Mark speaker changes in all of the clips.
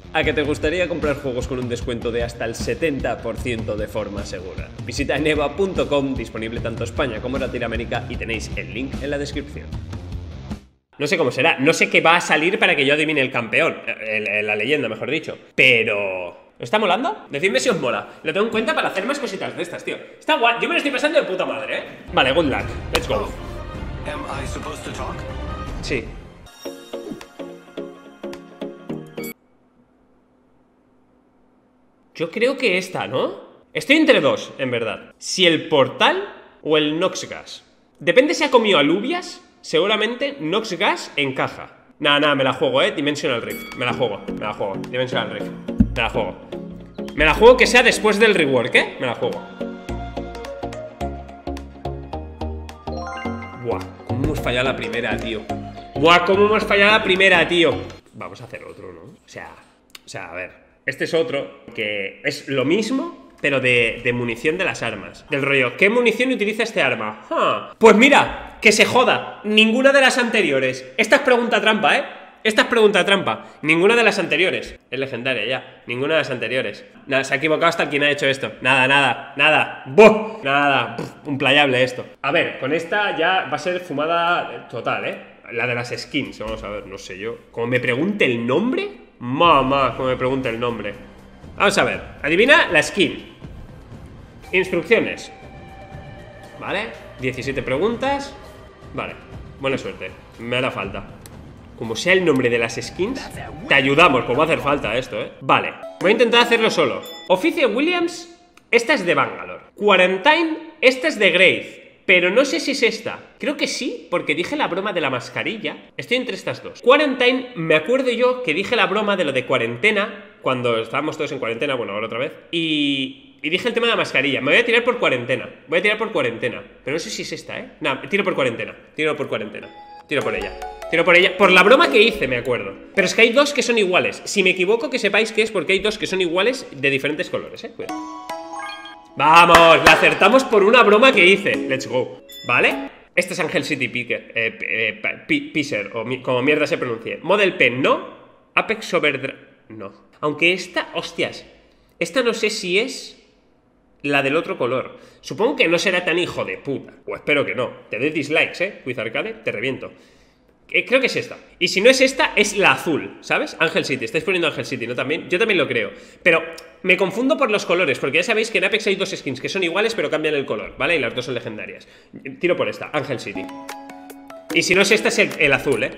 Speaker 1: ¿A que te gustaría comprar juegos con un descuento de hasta el 70% de forma segura? Visita eneba.com, disponible tanto España como Latinoamérica, y tenéis el link en la descripción. No sé cómo será, no sé qué va a salir para que yo adivine el campeón, la leyenda, mejor dicho. Pero... ¿os está molando? Decidme si os mola. Lo tengo en cuenta para hacer más cositas de estas, tío. Está guay, yo me lo estoy pasando de puta madre, ¿eh? Vale, good luck, let's go.
Speaker 2: Am I supposed to talk?
Speaker 1: Sí. Yo creo que esta, ¿no? Estoy entre dos, en verdad. Si el Portal o el Noxgas. Depende si ha comido alubias. Seguramente Noxgas encaja. Nada, me la juego, Dimensional Rift. Me la juego, Dimensional Rift. Me la juego que sea después del rework, Me la juego. Buah, cómo hemos fallado la primera, tío. Vamos a hacer otro, ¿no? O sea, a ver. Este es otro que es lo mismo, pero de munición de las armas. Del rollo, ¿qué munición utiliza este arma? Pues mira, que se joda. Ninguna de las anteriores. Esta es pregunta trampa, Esta es pregunta trampa. Ninguna de las anteriores. Es legendaria ya. Ninguna de las anteriores. Nada, se ha equivocado hasta quien ha hecho esto. Nada. ¡Buh! Nada. Un playable esto. A ver, con esta ya va a ser fumada total, La de las skins. Vamos a ver, no sé yo. Como me pregunte el nombre... Mamá, como me pregunta el nombre. Vamos a ver, adivina la skin. Instrucciones. Vale, 17 preguntas. Vale, buena suerte. Me hará falta. Como sea el nombre de las skins, te ayudamos, como va a hacer falta esto, Vale, voy a intentar hacerlo solo. Oficio Williams, esta es de Bangalore. Quarantine, esta es de Grace. Pero no sé si es esta. Creo que sí, porque dije la broma de la mascarilla. Estoy entre estas dos. Quarantine, me acuerdo yo que dije la broma de lo de cuarentena, cuando estábamos todos en cuarentena, bueno, ahora otra vez. Y dije el tema de la mascarilla. Me voy a tirar por cuarentena. Pero no sé si es esta, No, tiro por cuarentena. Tiro por ella. Por la broma que hice, me acuerdo. Pero es que hay dos que son iguales. Si me equivoco, que sepáis que es porque hay dos que son iguales de diferentes colores, Cuidado. ¡Vamos! La acertamos por una broma que hice. Let's go. ¿Vale? Este es Angel City Picker, o como mierda se pronuncie. Model Pen, ¿no? Apex Overdrive, no. Aunque esta, hostias, esta no sé si es la del otro color. Supongo que no será tan hijo de puta. O espero que no. Te doy dislikes, Quiz Arcade, te reviento. Creo que es esta. Y si no es esta, es la azul, ¿sabes? Angel City, estáis poniendo Angel City, ¿no? También, yo también lo creo. Pero me confundo por los colores, porque ya sabéis que en Apex hay dos skins que son iguales, pero cambian el color, ¿vale? Y las dos son legendarias. Tiro por esta, Angel City. Y si no es esta, es el azul,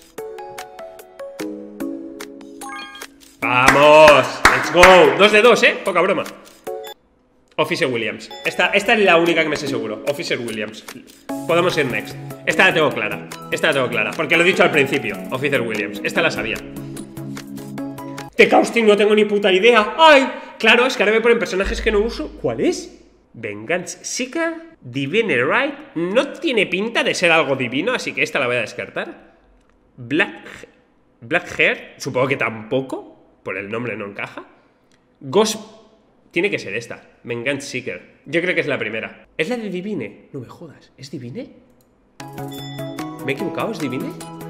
Speaker 1: ¡Vamos! ¡Let's go! 2 de 2, Poca broma. Officer Williams. Esta es la única que me sé seguro. Officer Williams. Podemos ir next. Esta la tengo clara. Porque lo he dicho al principio. Officer Williams. Esta la sabía. De Caustic no tengo ni puta idea. ¡Ay! Claro, es que ahora me ponen personajes que no uso. ¿Cuál es? Vengeance Seeker. Divinerite. No tiene pinta de ser algo divino, así que esta la voy a descartar. Black Hair. Supongo que tampoco. Por el nombre no encaja. Ghost. Tiene que ser esta, Vengeance Seeker. Yo creo que es la primera. ¿Es la de Divine? No me jodas, ¿es Divine? ¿Me he equivocado? ¿Es Divine?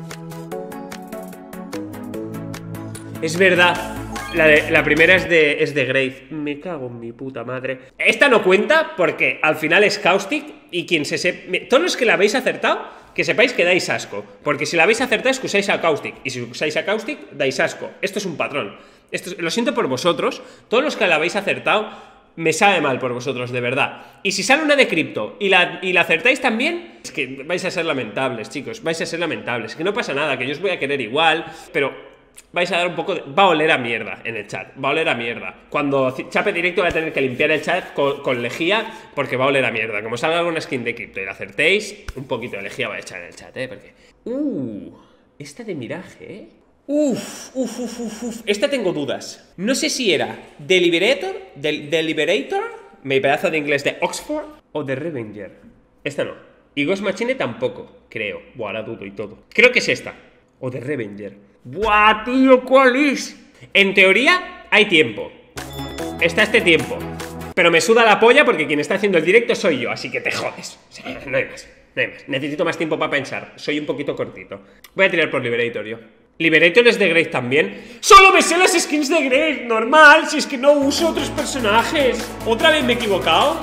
Speaker 1: Es verdad. La primera es de Grace. Me cago en mi puta madre. Esta no cuenta porque al final es Caustic. Y quien se sepa... Todos los que la habéis acertado, que sepáis que dais asco. Porque si la habéis acertado es que usáis a Caustic. Y si usáis a Caustic, dais asco. Esto es un patrón. Lo siento por vosotros. Todos los que la habéis acertado, me sabe mal por vosotros, de verdad. Y si sale una de cripto y la acertáis también, es que vais a ser lamentables, chicos. Vais a ser lamentables. Que no pasa nada, que yo os voy a querer igual. Pero vais a dar un poco de... Va a oler a mierda en el chat. Va a oler a mierda. Cuando chape directo voy a tener que limpiar el chat con lejía, porque va a oler a mierda. Como salga alguna skin de cripto y la acertéis, un poquito de lejía va a echar en el chat, Porque... esta de miraje, Esta tengo dudas. No sé si era Deliberator, mi pedazo de inglés de Oxford, o de Revenger. Esta no. Y Ghost Machine tampoco, creo. Buah, ahora dudo y todo. Creo que es esta. O de Revenger. Buah, tío, ¿cuál es? En teoría, hay tiempo. Está este tiempo. Pero me suda la polla porque quien está haciendo el directo soy yo, así que te jodes. O sea, no hay más. Necesito más tiempo para pensar. Soy un poquito cortito. Voy a tirar por Liberator yo. Liberator es de Grace también. ¡Solo me sé las skins de Grace! Normal, si es que no uso otros personajes. ¿Otra vez me he equivocado?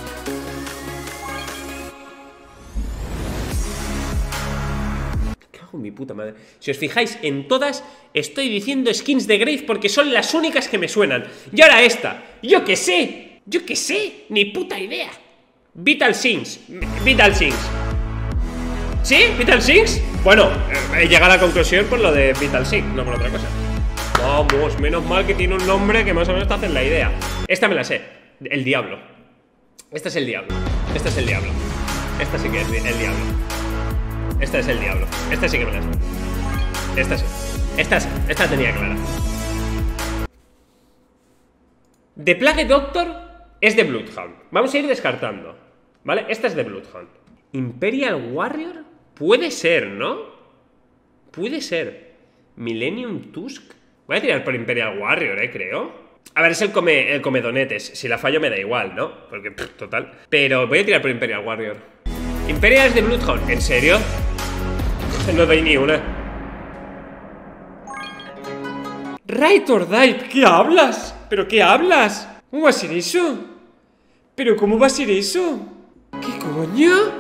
Speaker 1: Me cago en mi puta madre. Si os fijáis, en todas estoy diciendo skins de Grace porque son las únicas que me suenan. Y ahora esta. ¡Yo qué sé! ¡Yo qué sé! ¡Ni puta idea! Vital Sinks. Vital Sinks. ¿Sí? ¿Vital Sinks? Bueno, he llegado a la conclusión por lo de Vital Sinks, no por otra cosa. Vamos, menos mal que tiene un nombre que más o menos te hacen la idea. Esta me la sé. El diablo. Esta es el diablo. Esta es el diablo. Esta sí que es el diablo. Esta es el diablo. Esta sí que me la sé. Esta sí. Esta tenía clara. The Plague Doctor es de Bloodhound. Vamos a ir descartando, ¿vale? Esta es de Bloodhound. Imperial Warrior puede ser, ¿no? Puede ser. Millennium Tusk. Voy a tirar por Imperial Warrior, creo. A ver, es el comedonetes. Si la fallo me da igual, ¿no? Porque, total. Pero voy a tirar por Imperial Warrior. Imperial es de Bloodhound. ¿En serio? No doy ni una. Right or Die. ¿Qué hablas? ¿Pero qué hablas? ¿Cómo va a ser eso? ¿Pero cómo va a ser eso? ¿Qué coño?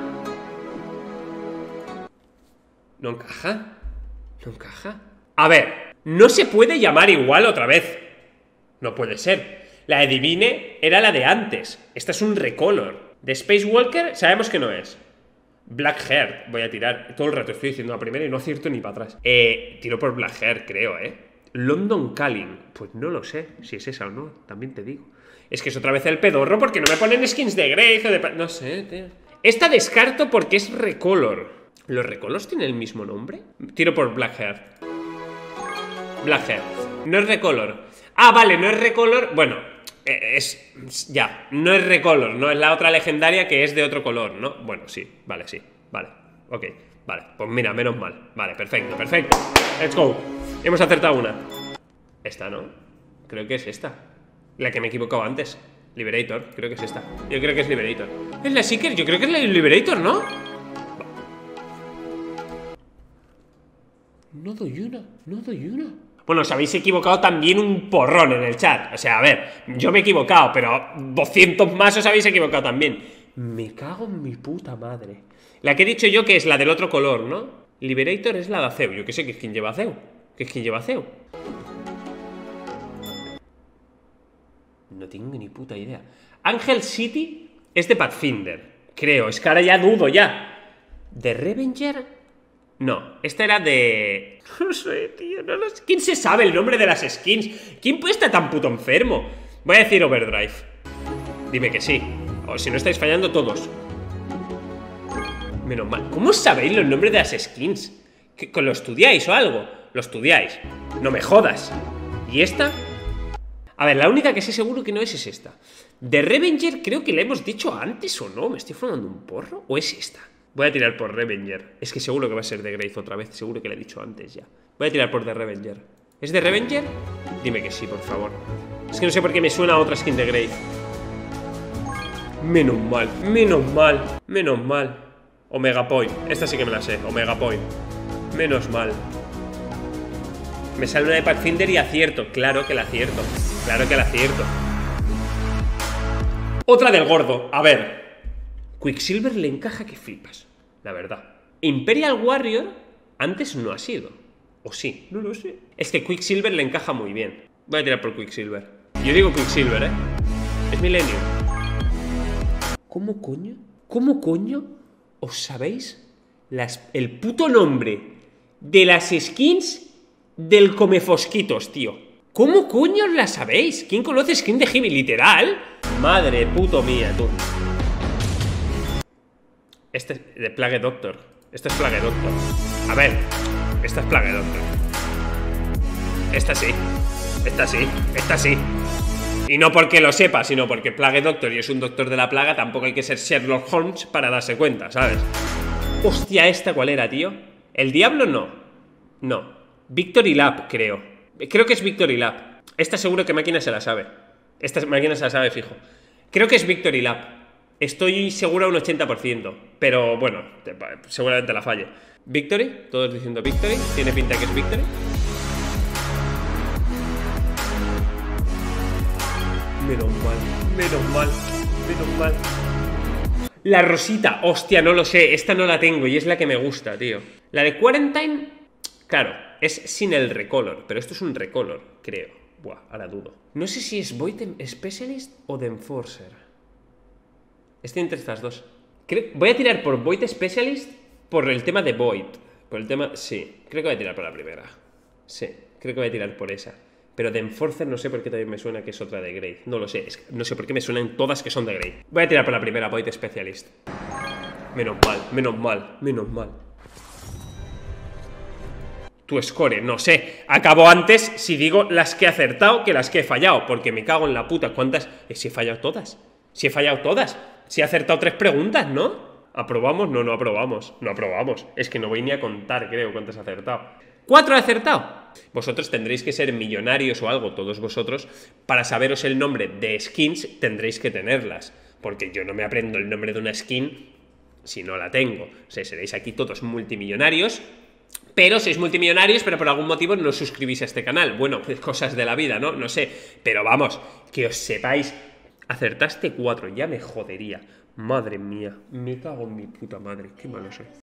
Speaker 1: ¿No encaja? ¿No encaja? A ver, no se puede llamar igual otra vez. No puede ser. La de Divine era la de antes. Esta es un recolor. De Space Walker sabemos que no es. Black Hair, voy a tirar. Todo el rato estoy diciendo la primera y no acierto ni para atrás. Tiro por Black Hair, creo, London Calling. Pues no lo sé si es esa o no, también te digo. Es que es otra vez el pedorro porque no me ponen skins de Grey o de... No sé, tío. Esta descarto porque es recolor. ¿Los recolors tienen el mismo nombre? Tiro por Black Hair. Black Hair. No es recolor. Ah, vale, no es recolor. Bueno, ya, no es recolor. No es la otra legendaria que es de otro color, ¿no? Bueno, sí, vale, ok, vale, pues mira, menos mal. Vale, perfecto, perfecto. Let's go. Hemos acertado una. Esta, ¿no? Creo que es esta. La que me he equivocado antes. Liberator, creo que es esta. Yo creo que es Liberator. ¿Es la Seeker? Yo creo que es la Liberator, ¿no? No doy una. Bueno, os habéis equivocado también un porrón en el chat. O sea, a ver, yo me he equivocado, pero 200 más os habéis equivocado también. Me cago en mi puta madre. La que he dicho yo que es la del otro color, ¿no? Liberator es la de Aceu. Yo que sé que es quien lleva Aceu. No tengo ni puta idea. Angel City es de Pathfinder, creo. Es que ahora ya dudo ya. ¿De Revenger? No, esta era de... No sé, tío, no lo sé. ¿Quién se sabe el nombre de las skins? ¿Quién puede estar tan puto enfermo? Voy a decir Overdrive. Dime que sí. O si no estáis fallando todos. Menos mal. ¿Cómo sabéis los nombres de las skins? ¿Lo estudiáis o algo? Lo estudiáis. No me jodas. ¿Y esta? A ver, la única que sé seguro que no es esta. De Revenger creo que la hemos dicho antes o no. ¿Me estoy fumando un porro? ¿O es esta? Voy a tirar por Revenger. Es que seguro que va a ser de Grace otra vez. Seguro que la he dicho antes ya. Voy a tirar por The Revenger. ¿Es de Revenger? Dime que sí, por favor. Es que no sé por qué me suena a otra skin de Grace. Menos mal. Omega Point. Esta sí que me la sé. Omega Point. Menos mal. Me sale una de Pathfinder y acierto. Claro que la acierto. Otra del gordo. A ver. Quicksilver le encaja que flipas, la verdad. Imperial Warrior antes no ha sido. ¿O sí? No lo sé. Es que Quicksilver le encaja muy bien. Voy a tirar por Quicksilver. Yo digo Quicksilver, Es Millennium. ¿Cómo coño os sabéis el puto nombre de las skins del Comefosquitos, tío? ¿Cómo coño os la sabéis? ¿Quién conoce skin de Jimmy? Literal. Madre puto mía, tú. Este es de Plague Doctor. Esta es Plague Doctor. A ver, esta es Plague Doctor. Esta sí. Y no porque lo sepa, sino porque Plague Doctor y es un doctor de la plaga. Tampoco hay que ser Sherlock Holmes para darse cuenta, ¿sabes? Hostia, ¿esta cuál era, tío? ¿El Diablo? No. Victory Lab, creo. Creo que es Victory Lab. Esta seguro que máquina se la sabe. Esta máquina se la sabe fijo. Creo que es Victory Lab. Estoy seguro un 80%. Pero bueno, seguramente la falle. ¿Victory? Todos diciendo Victory. ¿Tiene pinta que es Victory? Menos mal, menos mal, menos mal. La rosita, hostia, no lo sé. Esta no la tengo y es la que me gusta, tío. La de Quarantine, claro, es sin el recolor, pero esto es un recolor, creo. Buah, ahora dudo. No sé si es Void Specialist o de Enforcer. Estoy entre estas dos. Voy a tirar por Void Specialist por el tema de Void. Por el tema... Sí, creo que voy a tirar por la primera. Sí, creo que voy a tirar por esa. Pero de Enforcer no sé por qué también me suena que es otra de Grade. No lo sé, no sé por qué me suenan todas que son de Grade. Voy a tirar por la primera, Void Specialist. Menos mal, menos mal, menos mal. Tu score, no sé. Acabo antes si digo las que he acertado que las que he fallado. Porque me cago en la puta. ¿Cuántas? Si he fallado todas. Si he fallado todas. Si he acertado 3 preguntas, ¿no? ¿Aprobamos? No, no aprobamos. No aprobamos. Es que no voy ni a contar, creo, cuántas he acertado. 4 he acertado. Vosotros tendréis que ser millonarios o algo, todos vosotros. Para saberos el nombre de skins, tendréis que tenerlas. Porque yo no me aprendo el nombre de una skin si no la tengo. O sea, seréis aquí todos multimillonarios. Pero sois multimillonarios, pero por algún motivo no os suscribís a este canal. Bueno, cosas de la vida, ¿no? No sé. Pero vamos, que os sepáis. Acertaste 4, ya me jodería. Madre mía, me cago en mi puta madre. Qué malo soy.